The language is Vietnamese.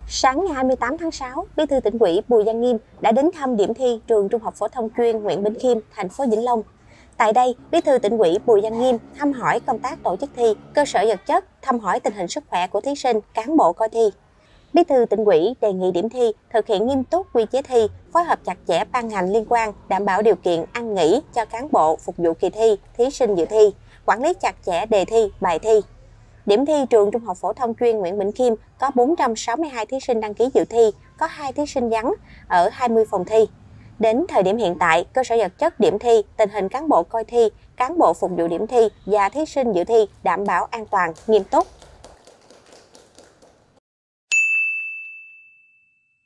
Sáng ngày 28 tháng 6, Bí thư Tỉnh ủy Bùi Văn Nghiêm đã đến thăm điểm thi trường Trung học phổ thông chuyên Nguyễn Bỉnh Khiêm, thành phố Vĩnh Long. Tại đây, Bí thư Tỉnh ủy Bùi Văn Nghiêm thăm hỏi công tác tổ chức thi, cơ sở vật chất, thăm hỏi tình hình sức khỏe của thí sinh, cán bộ coi thi. Bí thư Tỉnh ủy đề nghị điểm thi thực hiện nghiêm túc quy chế thi, phối hợp chặt chẽ ban ngành liên quan, đảm bảo điều kiện ăn nghỉ cho cán bộ phục vụ kỳ thi, thí sinh dự thi, quản lý chặt chẽ đề thi, bài thi. Điểm thi trường Trung học phổ thông chuyên Nguyễn Bỉnh Khiêm có 462 thí sinh đăng ký dự thi, có 2 thí sinh vắng ở 20 phòng thi. Đến thời điểm hiện tại, cơ sở vật chất điểm thi, tình hình cán bộ coi thi, cán bộ phục vụ điểm thi và thí sinh dự thi đảm bảo an toàn, nghiêm túc.